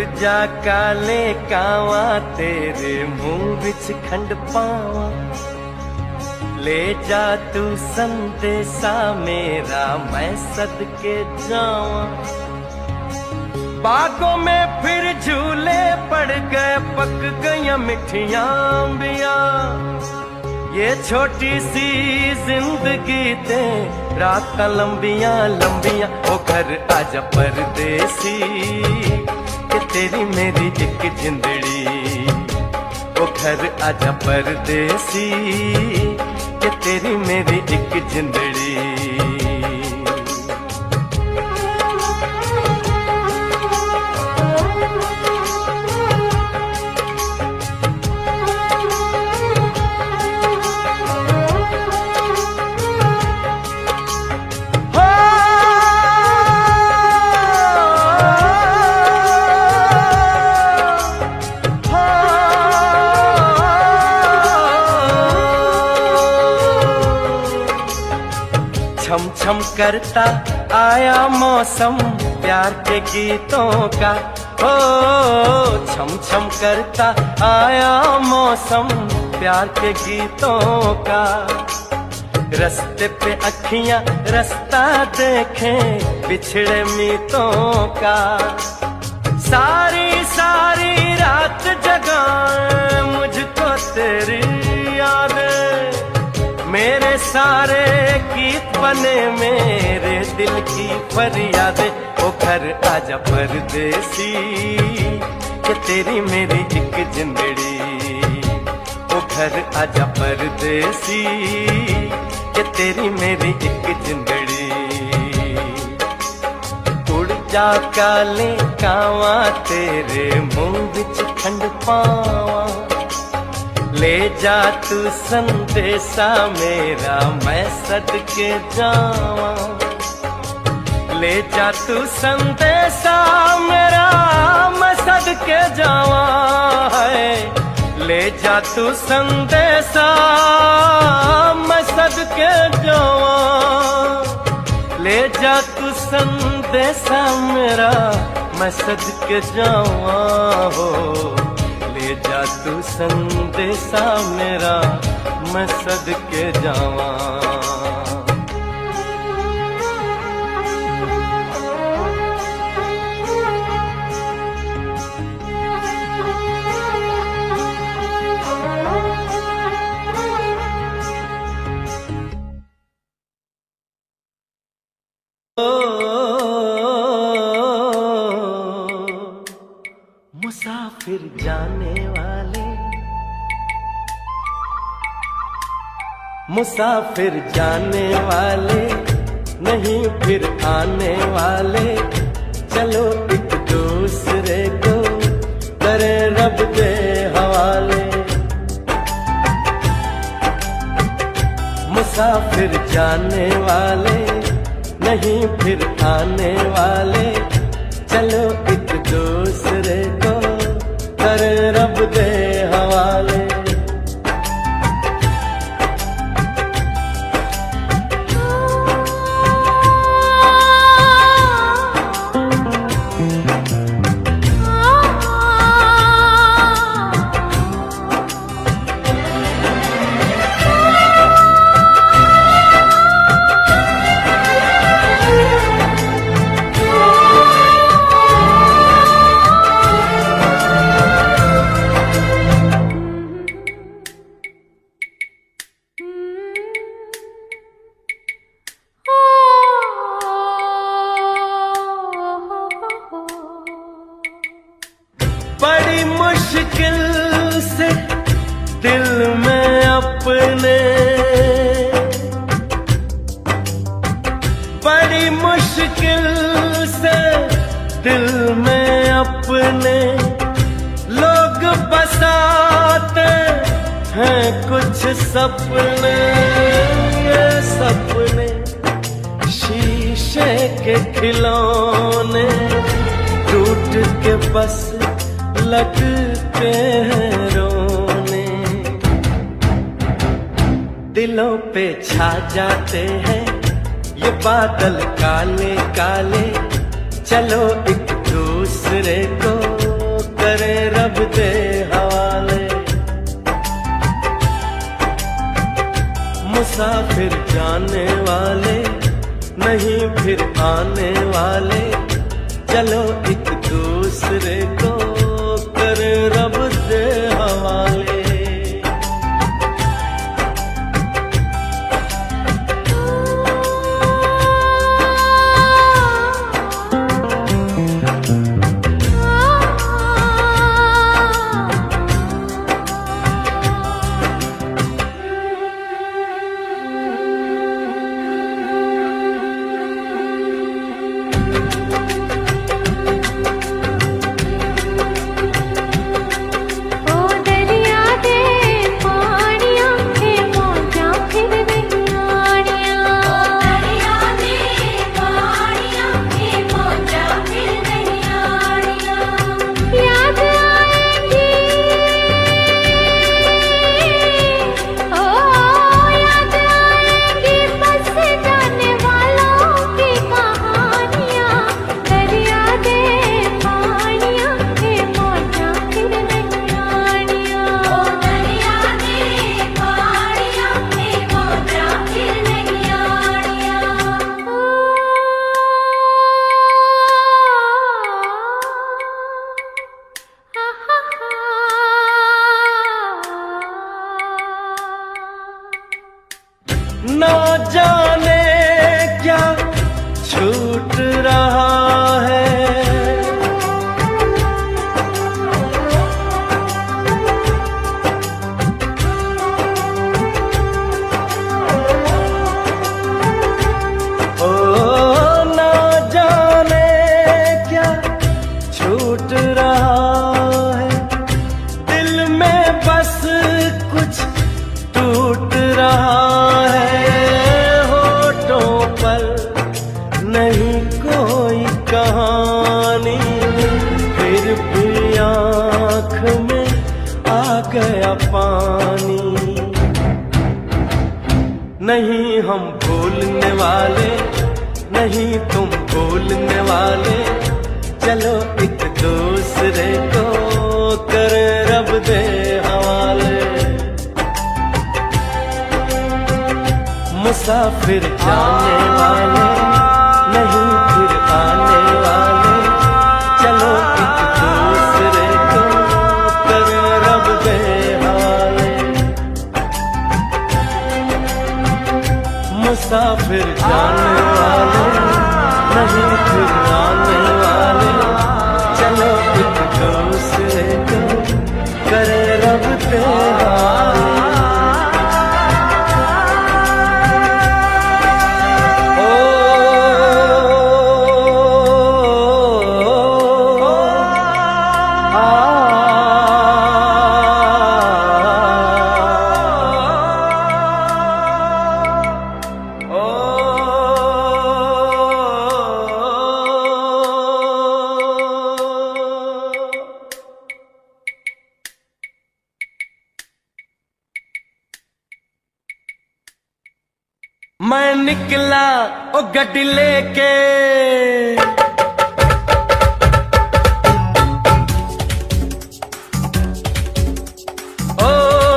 जा काले कावा तेरे मुंह विच खंड पावा, ले जा तू संदेशा मेरा मैं सदके जावा। बागों में फिर झूले पड़ गए, पक गई मिठियां अंबियां, ये छोटी सी जिंदगी ते रात लंबियां लंबियां। ओ घर आजा परदेसी कि तेरी मेरी एक जिंदड़ी, ओ घर आजा परदेसी कि तेरी मेरी एक जिंदड़ी। छम छम करता आया मौसम प्यार के गीतों का, ओ छम छम करता आया मौसम प्यार के गीतों का। रस्ते पे अखियां रास्ता देखें बिछड़े मीतों का, सारी सारी रात जगाए मुझको तेरी यादें, मेरे सारे गीत बने मेरे दिल की फरियादें। ओ घर आजा परदेसी कि तेरी मेरी एक जिंदड़ी, ओ घर आजा परदेसी कि तेरी मेरी एक जिंदड़ी। उड़ जा काले कावा तेरे मुंह विच खंड पावा, ले जा तू संदेशा मेरा मैं सदके जावा। ले जा तू संदेशा मेरा मैं सदके जावा है, ले जा तू संदेशा मैं सदके जावा। ले जा तू संदेशा मेरा मैं सदके जावा हो, ले जा तू संदेशा मेरा मैं सदके जावा। मुसाफिर जाने वाले, मुसाफिर जाने वाले नहीं फिर आने वाले, चलो एक दूसरे को करे रब के हवाले। मुसाफिर जाने वाले नहीं फिर आने वाले, चलो एक दूसरे को करे रब दे हवाले। बड़ी मुश्किल से दिल में अपने, बड़ी मुश्किल से दिल में अपने लोग बसाते हैं कुछ सपने। ये सपने शीशे के खिलौने टूट के बस लगते हैं रोने, दिलों पे छा जाते हैं ये बादल काले काले, चलो एक दूसरे को दे हवाले। मुसाफिर जाने वाले नहीं फिर आने वाले, चलो एक दूसरे को कर रब दे हवाले। ना जाने क्या छूट रहा है, ओ ना जाने क्या छूट रहा है। दिल में बस कुछ टूट रहा नहीं कोई कहानी, फिर भी आँख में आ गया पानी। नहीं हम भूलने वाले नहीं तुम भूलने वाले, चलो एक दूसरे को कर रब दे हवाले। मुसाफिर जाने वाले नहीं फिर आने वाले, चलो एक दूसरे को कर रब दे हवाले। मुसाफिर जाने वाले नहीं फिर आने वाले, चलो एक दूसरे को कर रब दे हवाले। मैं निकला ओ गड्डी लेके, ओ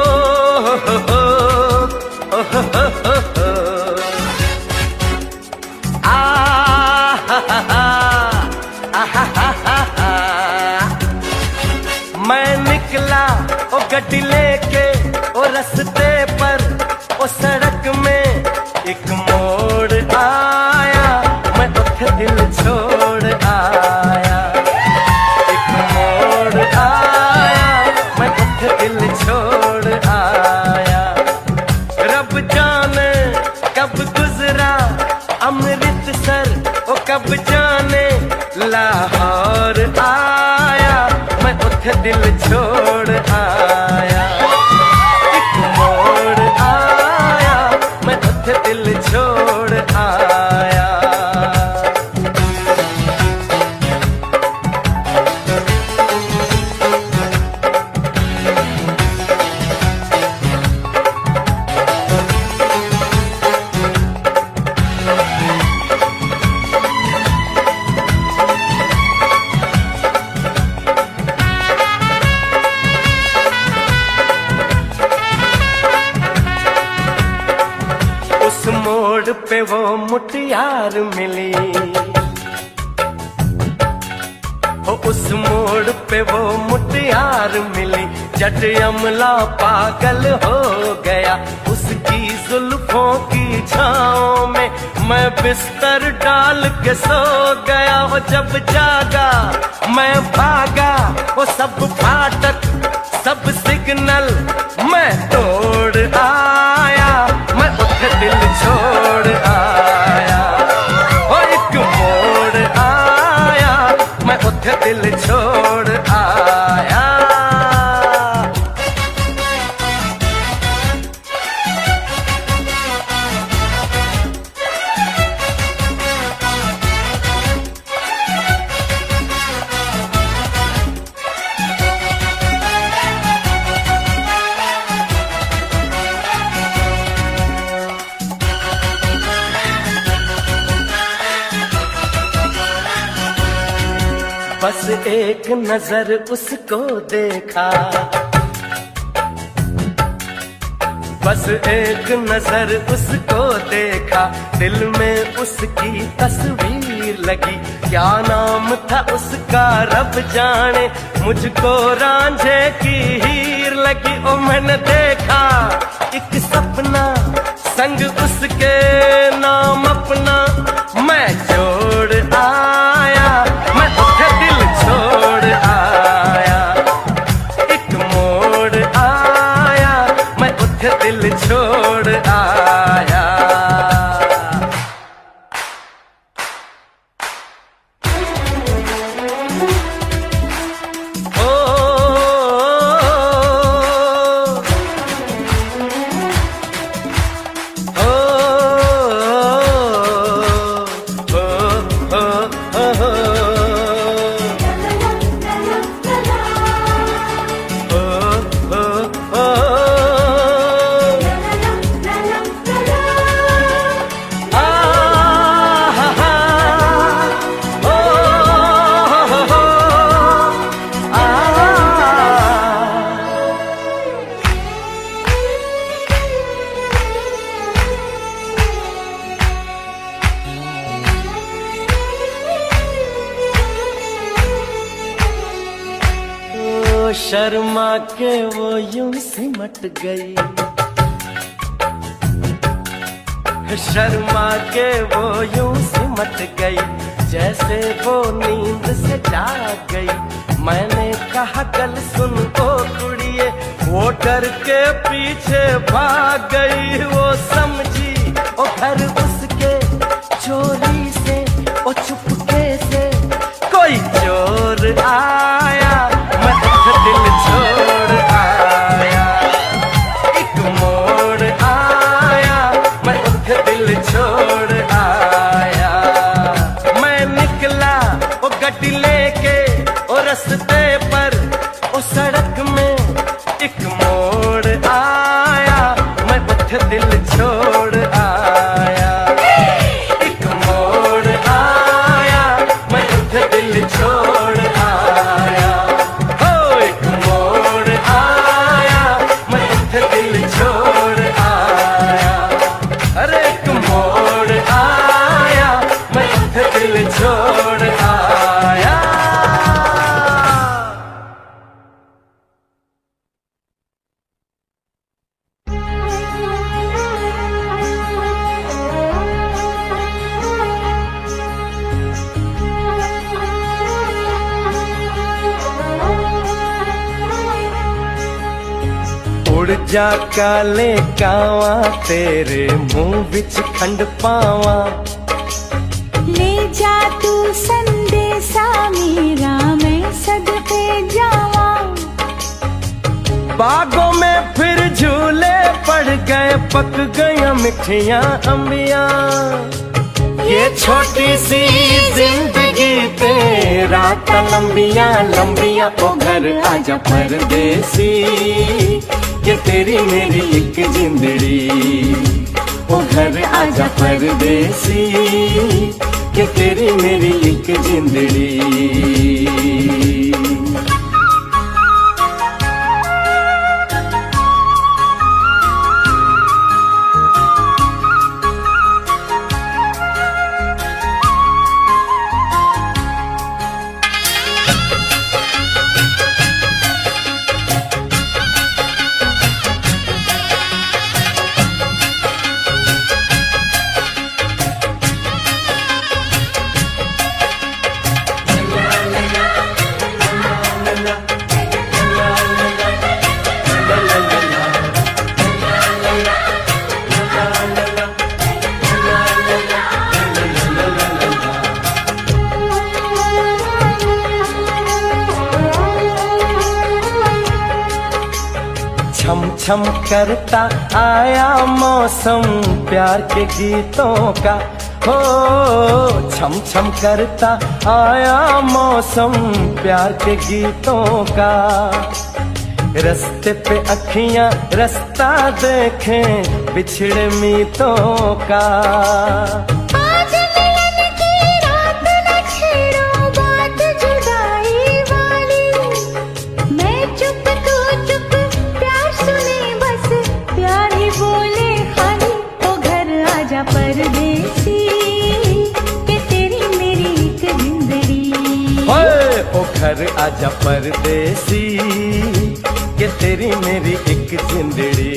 मैं निकला ओ गड्डी लेके, ओ रस्ते पर ओ सड़क में एक मोड़ आया, मैं उठ दिल छोड़ आया। एक मोड़ आया, मैं उठ दिल छोड़ आया। रब जाने कब गुजरा अमृतसर, ओ कब जाने लाहौर आया, मैं उठ दिल छोड़ आया। एक मोड़ आया, मैं उठ दिल छोड़ आया। मोड़ पे वो मुटियार मिली, उस मोड़ पे वो मुटियार मिली, जट अमला पागल हो गया उसकी जुल्फों की छाँव में। मैं बिस्तर डाल के सो गया, वो जब जागा मैं भागा, वो सब फाटक सब सिग्नल मैं तोड़ आया, मैं उठ दिल छोड़ आया, वो एक मोड़ आया, मैं उठ दिल छोड़ आया। बस एक नजर उसको देखा, बस एक नजर उसको देखा, दिल में उसकी तस्वीर लगी। क्या नाम था उसका रब जाने, मुझको रांझे की हीर लगी। ओ मैंने देखा एक सपना संग उसके नाम अपना मैं जोड़ आया, मैं उठ दिल छोड़ आया, एक मोड़ आया, मैं उठ दिल छोड़ आया। शर्मा के वो यूं सिमट गई, शर्मा के वो यूं सिमट गई, जैसे वो नींद से जाग गई। मैंने कहा कल सुन ओ कुड़िए, वो डर के पीछे भाग गई। वो समझी ओ घर उसके चोरी से, ओ चुपके से कोई चोर आया, मैं दिल छोड़ आया, एक मोड़ आया, मैं उठ दिल छोड़ आया। मैं निकला वो गड्डी लेके ओ रास्ते पर, ओ सड़क में एक मोड़ आया, मैं उठ दिल छोड़ आया, एक मोड़ आया, मैं उठ दिल छोड़ आया। दिल छोड़ आया, अरे एक मोड़ आया, मैं दिल छोड़ आया। उड़ जा काले कावा, तेरे मुंह बिच खंड पावा, ले जा तू संदेशा मेरा, मैं सदके जावा। बागों में फिर झूले पड़ गए, पक गया मिठियां अंबिया। ये छोटी सी जिंदगी तेरा लंबिया लंबिया, ओ घर आजा परदेसी, ये तेरी मेरी एक जिंदड़ी। ओ घर आजा परदेसी, ये तेरी मेरी एक जिंदड़ी। छम छम करता आया मौसम प्यार के गीतों का, हो छम छम करता आया मौसम प्यार के गीतों का। रस्ते पे अखियां रास्ता देखें बिछड़े मीतों का। आज मिलन की रात न छेड़ो बात जुदाई वाली, मैं चुप तू चुप प्यार सुने बस प्यार ही बोले खाली। ओ घर आजा परदेसी के तेरी मेरी एक जिंदड़ी। ओए ओ घर आजा परदेसी के तेरी मेरी एक जिंदड़ी।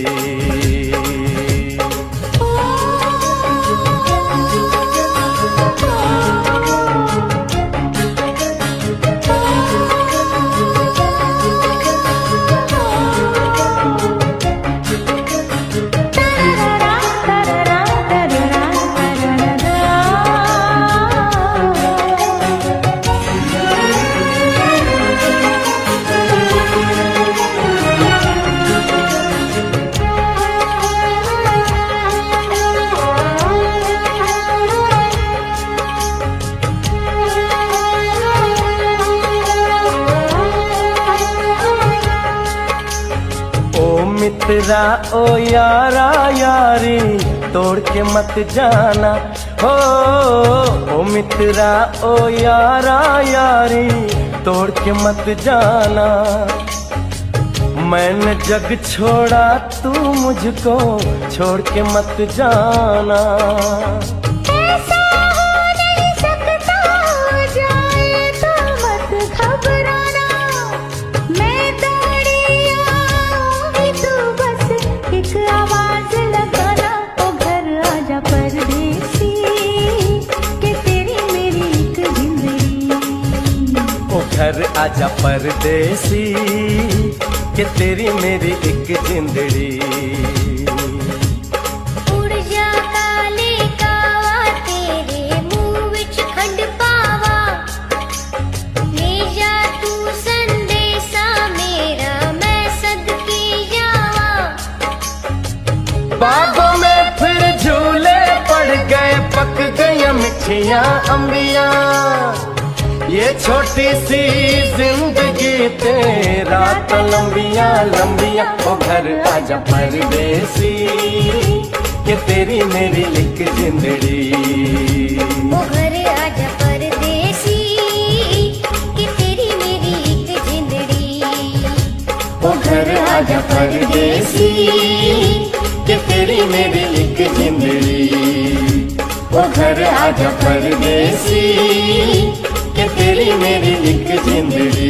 मित्रा ओ यारा यारी तोड़ के मत जाना, हो ओ मित्रा ओ यारा यारी तोड़ के मत जाना। मैंने जग छोड़ा तू मुझको छोड़ के मत जाना। ऐसा हो नहीं सकता, हो जाए तो मत घबराना। मैं दौड़ी आऊंगी तू बस एक आवाज लगाना। ओ घर आजा परदेसी के तेरी मेरी एक जिंदड़ी। ओ घर आजा परदेसी के तेरी मेरी एक जिंदड़ी। उड़ जा काले कावा तेरे मुंह विच खंड पावा, ले जा तू संदेशा मेरा मैं सदके जावा। बागों में फिर झूले पड़ गए पक गई मिठियां अंबियां, ये छोटी सी जिंदगी तेरा तो लंबियां लंबियां। ओ घर आजा परदेसी के तेरी मेरी एक जिंदड़ी। ओ घर आजा परदेसी के तेरी मेरी एक जिंदड़ी। ओ घर आजा परदेसी के तेरी मेरी एक जिंदड़ी। ओ घर आजा परदेसी के तेरी मेरी एक जिंदड़ी।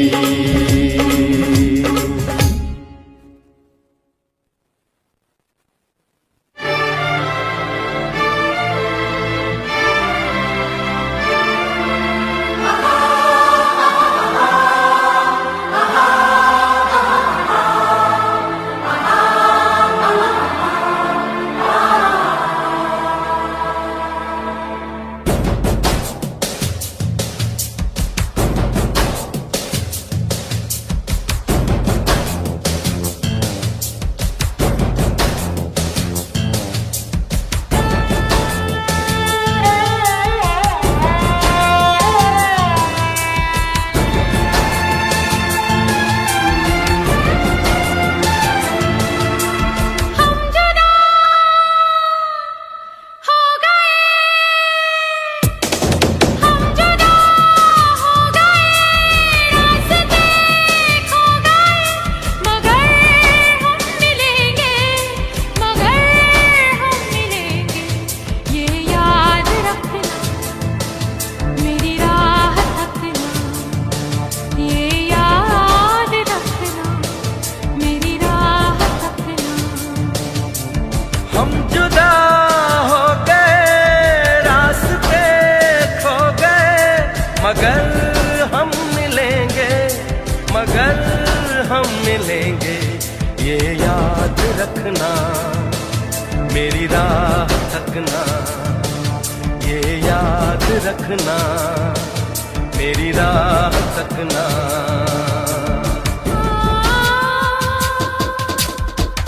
मगर हम मिलेंगे, मगर हम मिलेंगे, ये याद रखना, मेरी राह तकना, ये याद रखना, मेरी राह तकना।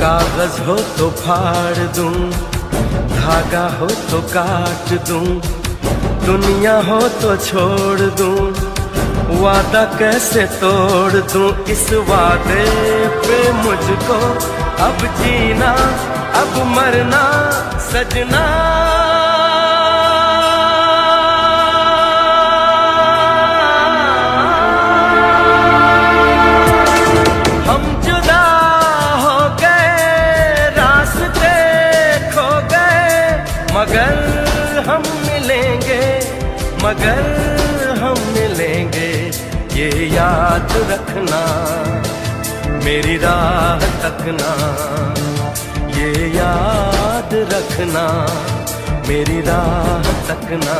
कागज हो तो फाड़ दूं, धागा हो तो काट दूं, दुनिया हो तो छोड़ दूं, वादा कैसे तोड़ दूं। इस वादे पे मुझको अब जीना, अब मरना सजना। हम जुदा हो गए, रास्ते खो गए, मगर हम मिलेंगे, मगर हम मिलेंगे। ये याद रखना, मेरी राह तकना, ये याद रखना, मेरी राह तकना।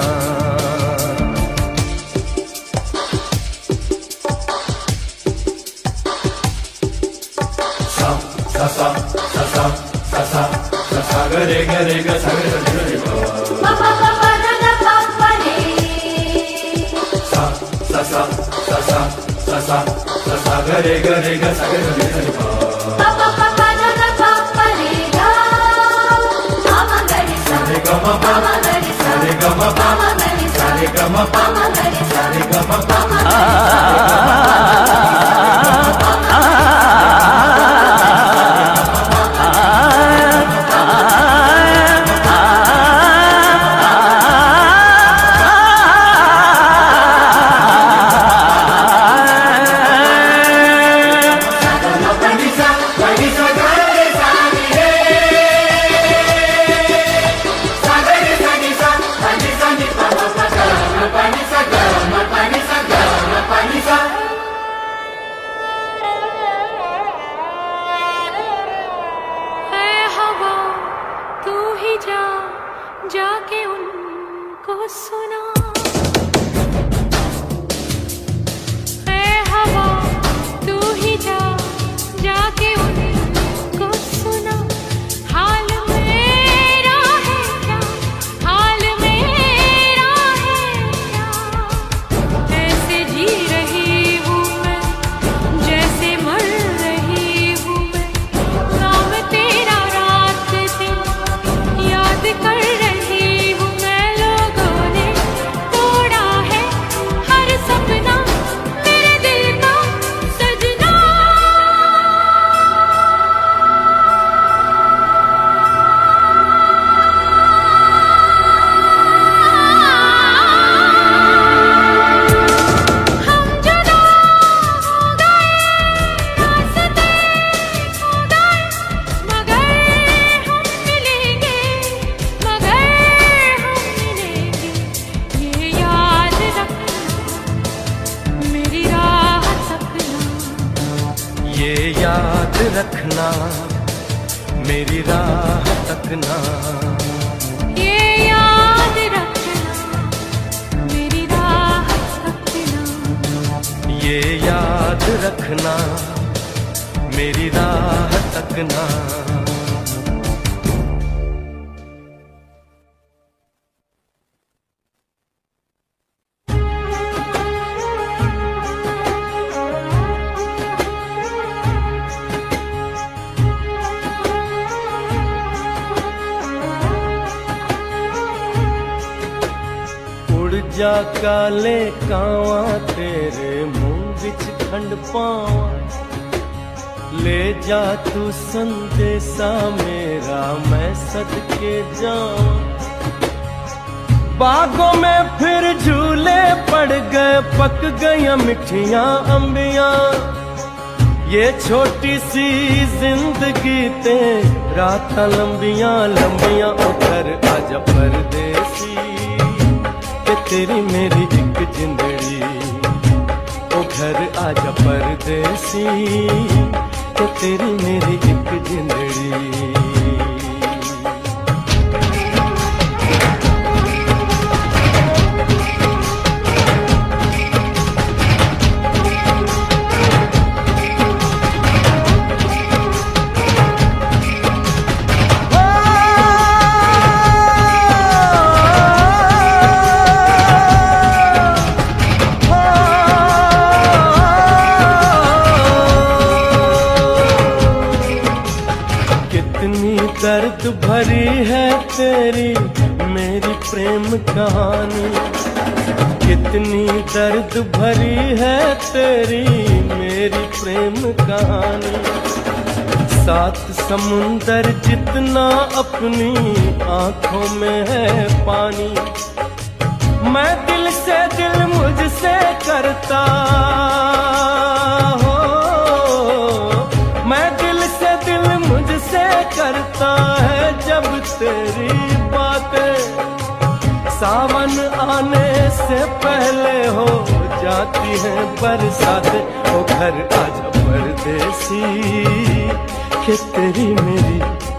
सा सा सा सा सा सा सा सा सा गरे गरे ग सा गरे गरे ग पा पा पा पा दा दा पा पा रे। सा सा सा सा सा सा सा सा सा गरे गरे ग सा गरे गरे ग पा पा पा पा दा दा पा पा रे गा। मा मा गरे सा रे ग म पा मा गरे सा रे ग म पा मा गरे सा रे ग म पा मा गरे सा रे ग म पा। जाके उनको सुना, ऐ हवा तू ही जा, जाके उनको सुना। हाल मेरा है क्या, हाल मेरा है क्या, ऐसे जी रही हूँ मैं, जैसे मर रही हूँ मैं। नाम तेरा रात दिन याद कर रही हूँ मैं। लोगों ने तोड़ा है हर सपना मेरे दिल का सजना। हम जुदा हो गए, रास्ते खो गए, मगर हम मिलेंगे, मगर हम मिलेंगे। ये याद रखना, मेरी राह तकना। ये याद रखना, मेरी राह तकना। ये याद रखना, मेरी राह तकना। ये याद रखना, मेरी राह तकना। उड़ जा काले कावां तेरे मुंह विच खंड पावां, ले जा तू संदेशा मेरा मैं सदके जावां। बागों में फिर झूले पड़ गए, पक गई मिठियां अंबियां। ये छोटी सी जिंदगी ते रातां लंबियां लंबियां। उधर आजा परदेसी, के तेरी मेरी एक जिंदड़ी। ओ घर आजा परदेसी, के तेरी मेरी एक जिंदड़ी। कितनी दर्द भरी है तेरी मेरी प्रेम कहानी, कितनी दर्द भरी है तेरी मेरी प्रेम कहानी। सात समुंदर जितना अपनी आंखों में है पानी, मैं दिल से दिल मुझसे करता हो, मैं दिल से दिल मुझसे करता है जब तेरी बातें। सावन आने से पहले हो जाती है बरसात। ओ घर आजा परदेसी कि तेरी मेरी,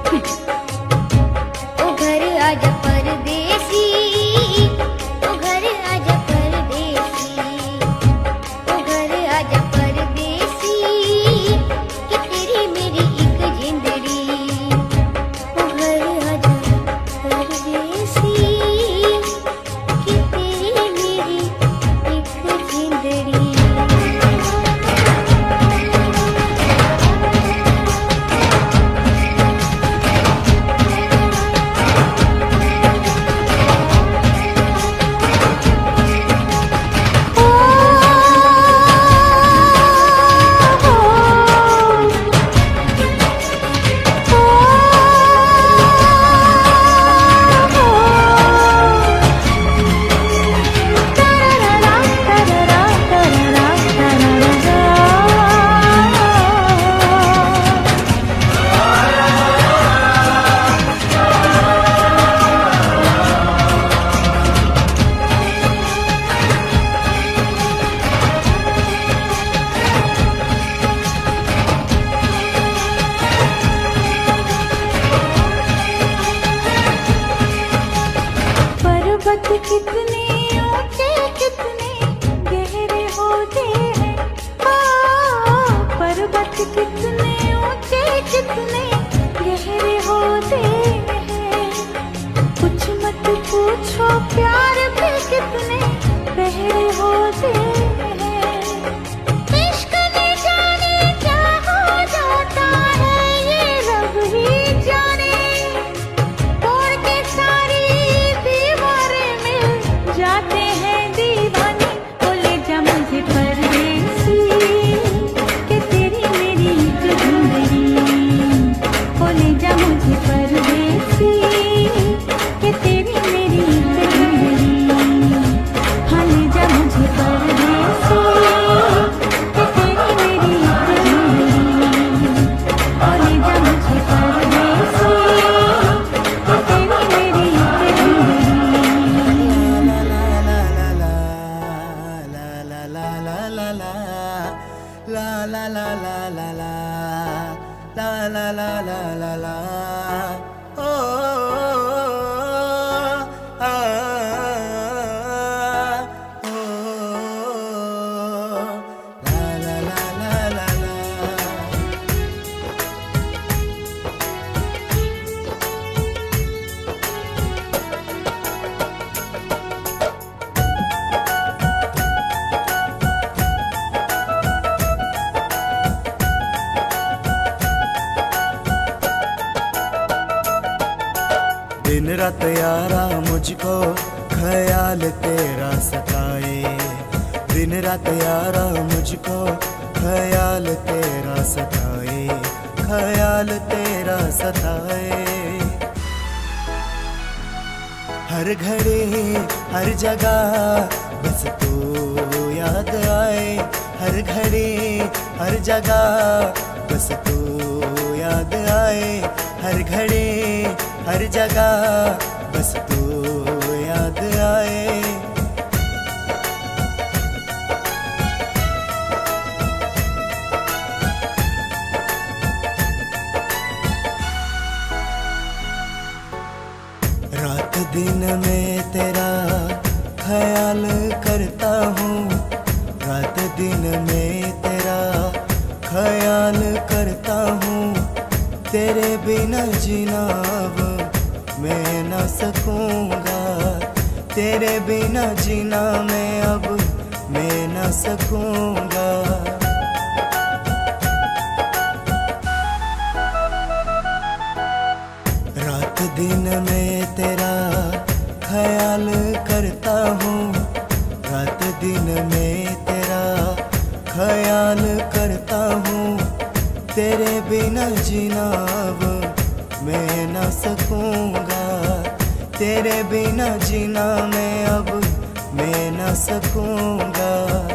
ओ घर आजा परदेसी, ओ घर आजा परदेसी, ओ घर आजा परदेसी कि तेरी मेरी एक जिंदड़ी। ओ घर आजा परदेसी कि तेरी मेरी एक जिंदड़ी। पर्वत कितने ऊंचे कितने गहरे होते हैं, पर्वत कितने ऊंचे कितने गहरे होते हैं। कुछ मत पूछो प्यार भी कितने गहरे होते हैं। इश्क ने जाने क्या हो जाता है ये रब ही जाने, तोड़ के सारी जाते हैं दीवाने। बोले जा मुझे परदेसी कि तेरी मेरी एक जिंदगी, बोले जा मुझे परदेसी कि तेरी मेरी एक जिंदगी। हाँ ले जा मुझे परदेसी कि तेरी मेरी एक जिंदगी, बोले जा मुझे परदेसी कि तेरी मेरी एक जिंदगी। La la la la la la la la la la la la oh ah oh la la la la la la। दिन रात यारा मुझको ख्याल तेरा सताए, दिन रात यारा मुझको ख्याल तेरा सताए, ख्याल तेरा सताए। हर घड़ी हर जगह बस तू याद आए, हर घड़ी हर जगह बस तू याद आए, हर घड़ी हर जगह बस तू याद आए। रात दिन में तेरा ख्याल करता हूँ, रात दिन में तेरा ख्याल करता हूँ। तेरे बिना जीना अब मैं न सकूँगा, तेरे बिना जीना मैं अब मैं न सकूँगा। दिन में तेरा ख्याल करता हूँ, रात दिन में तेरा ख्याल करता हूँ। तेरे बिना जीना अब मैं न सकूँगा, तेरे बिना जीना मैं न सकूँगा।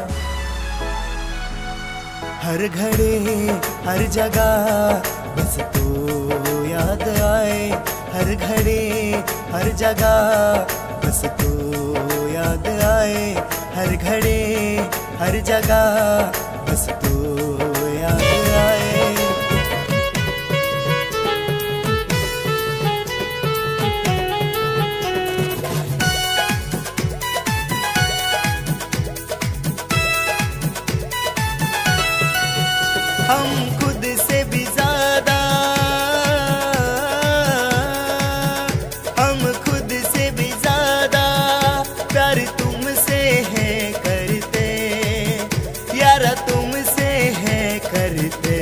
हर घड़ी हर जगह बस तू याद आए, हर घड़ी हर जगह बस तू याद आए, हर घड़ी हर जगह बस तू याद आए। हम खुद से भी ज्यादा, हम खुद से भी ज्यादा प्यार तुमसे है करते, यारा तुमसे है करते।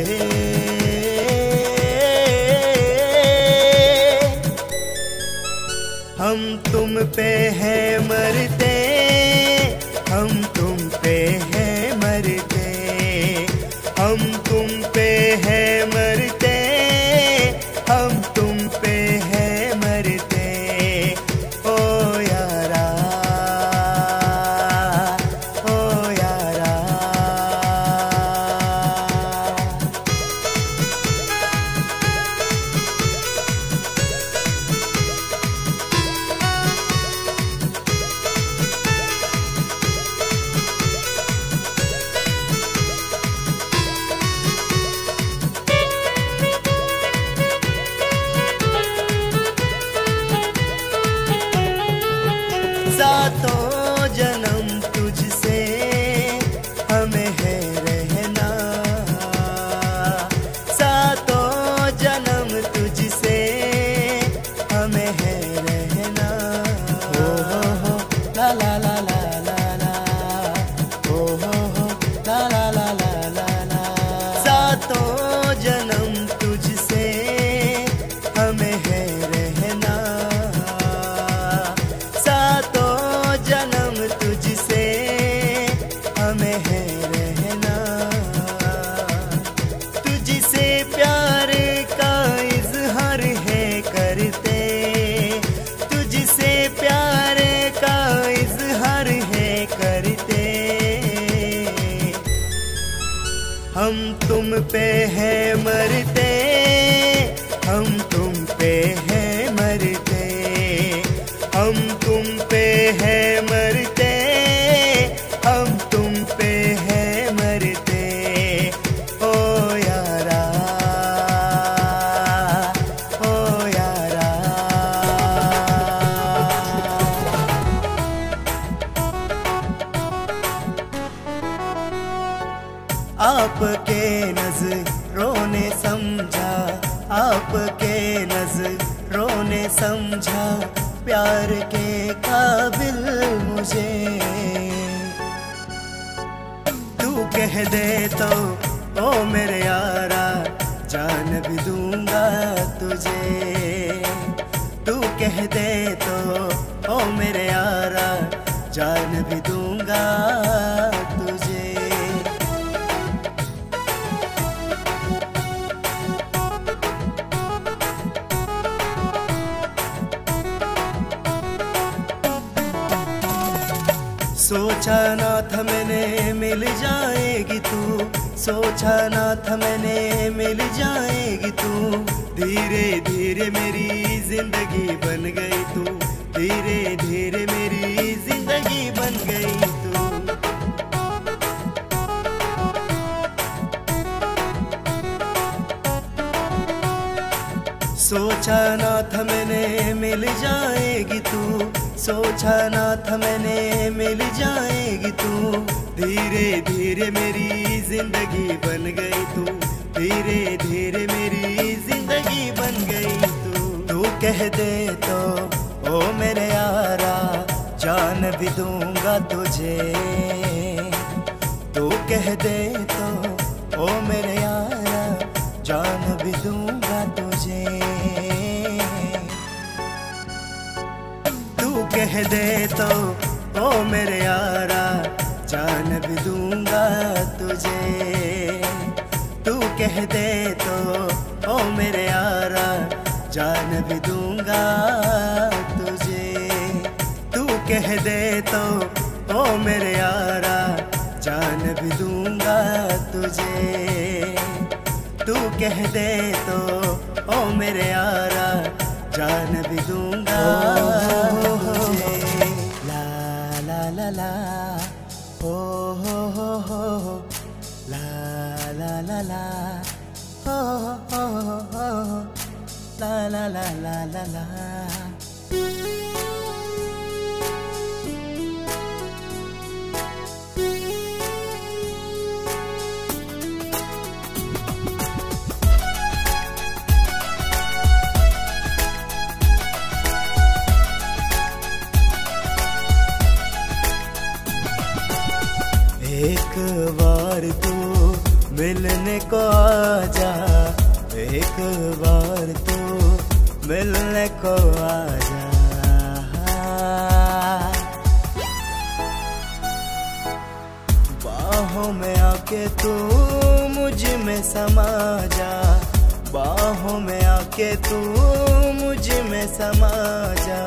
हम तुम पे है मरते, हम तुम पे है मरते, हम तुम पे है मरते, हम तुम पे है मरते। ओ यारा, ओ यारा। सातों जन्म तुझसे हमें है रहना, सातों जन्म तुझसे हमें है रहना। हो ला ला ला ला ला ला, हो ला ला ला ला ला ला। सातों जन्म तुझसे हमें है रहना, जन्म तुझसे हमें है रहना। तुझसे प्यार का इजहार है करते, तुझसे प्यार का इजहार है करते। हम तुम पे है मरते, हम तुम पे है मरते, हम तुम पे है मरते, हम तुम पे है मरते। ओ यारा, ओ यारा। आपके नजरों ने समझा, आपके नजरों ने समझा प्यार के काबिल मुझे। तू कह दे तो ओ मेरे यारा जान भी दूंगा तुझे, तू कह दे तो ओ मेरे यारा जान भी दूंगा तुझे। सोचा ना था मैंने मिल जाएगी तू, सोचा ना था मैंने मिल जाएगी तू। धीरे धीरे मेरी जिंदगी बन गई तू, धीरे धीरे मेरी जिंदगी बन गई तू। सोचा ना था मैंने मिल जाएगी तू, सोचा ना था मैंने मिल जाएगी तू। धीरे धीरे मेरी जिंदगी बन गई तू, धीरे धीरे मेरी जिंदगी बन गई तू। तू कह दे तो ओ मेरे यारा जान भी दूंगा तुझे, तू कह दे तो ओ मेरे यारा जान भी दूंगा तुझे। कह दे तो ओ मेरे यारा जान भी दूंगा तुझे। तू कह दे तो ओ मेरे यारा जान भी दूंगा तुझे। तू कह दे तो ओ मेरे यारा जान भी दूंगा तुझे। तू कह दे तो ओ मेरे यारा जान भी दूंगा तुझे। ला ला ला ला हो ला ला ला ला हो ला ला ला ला ला ला। एक बार तू मिलने को आजा, एक बार तू मिलने को आजा। बाहों में आके तू मुझ में समा जा, बाहों में आके तू मुझ में समा जा।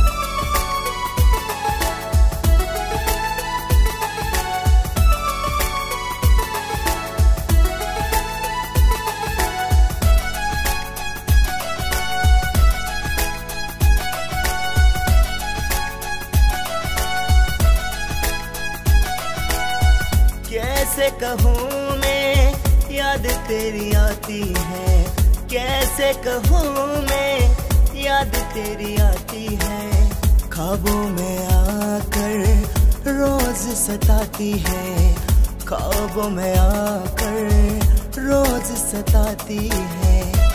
कैसे कहूँ मैं याद तेरी आती है, कैसे कहूँ मैं याद तेरी आती है। ख्वाबों में आकर रोज सताती है, ख्वाबों में आकर रोज सताती है।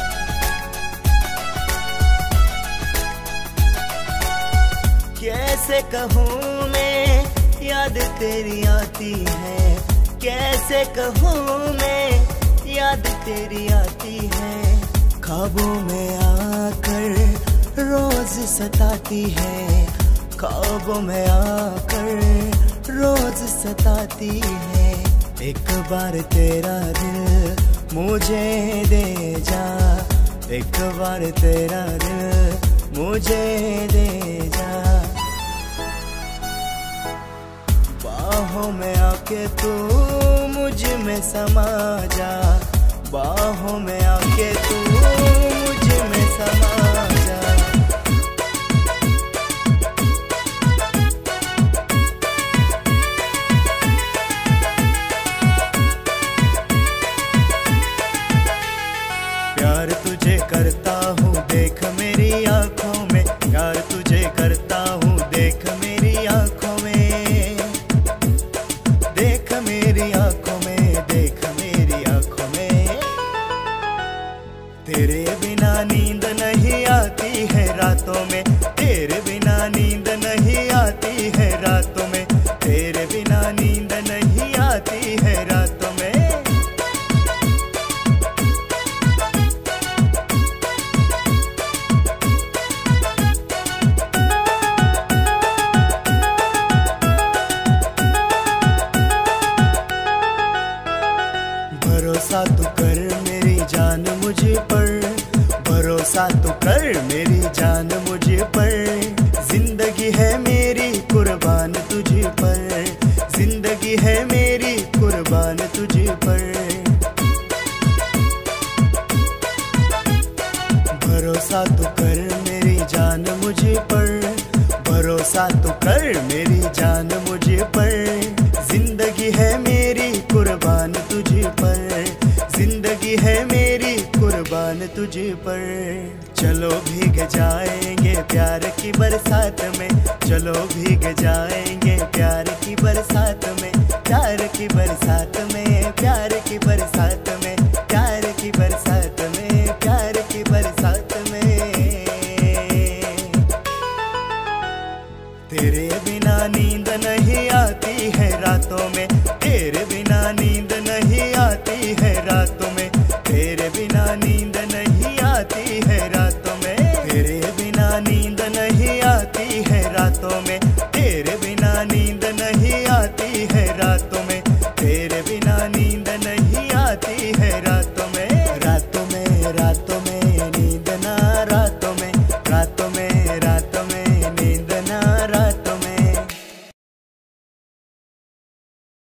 कैसे कहूँ मैं याद तेरी आती है, कैसे कहूँ मैं याद तेरी आती है। ख्वाबों में आकर रोज सताती है, ख्वाबों में आकर रोज सताती है। एक बार तेरा दिल मुझे दे जा, एक बार तेरा दिल मुझे दे जा। बाहों में आके तू मुझ में समा जा, बाहों में आके तू मुझ में समा जा। प्यार तुझे करता हूँ देख मेरी आँखों में, प्यार तुझे करता हूँ देख मेरी आँखों में। देख मेरी आँखों में, देख मेरी आँखों में। तेरे बिना नींद नहीं आती है रातों में, तेरे बिना नींद नहीं आती है रातों में, तेरे बिना नींद नहीं आती है रातों में। भरोसा तू कर मेरी जान मुझे पर, भरोसा तू कर मेरी जान मुझे पर। जिंदगी है मेरी कुर्बान तुझे पर, जिंदगी है मेरी कुर्बान तुझे पर। भरोसा तू कर मेरी जान मुझे पर, भरोसा तू कर मेरी जान मुझे पर। जिंदगी है मेरी कुर्बान तुझे पर, जिंदगी है मेरी कुर्बान तुझे पर। चलो भीग जाएंगे प्यार की बरसात में, चलो भीग जाएंगे प्यार की बरसात में, प्यार की बरसात में।